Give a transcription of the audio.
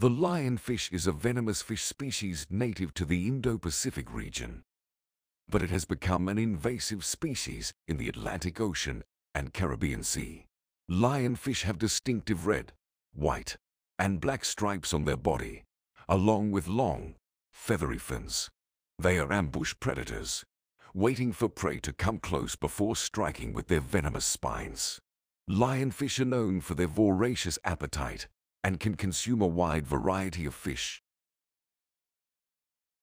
The lionfish is a venomous fish species native to the Indo-Pacific region, but it has become an invasive species in the Atlantic Ocean and Caribbean Sea. Lionfish have distinctive red, white, and black stripes on their body, along with long, feathery fins. They are ambush predators, waiting for prey to come close before striking with their venomous spines. Lionfish are known for their voracious appetite and can consume a wide variety of fish,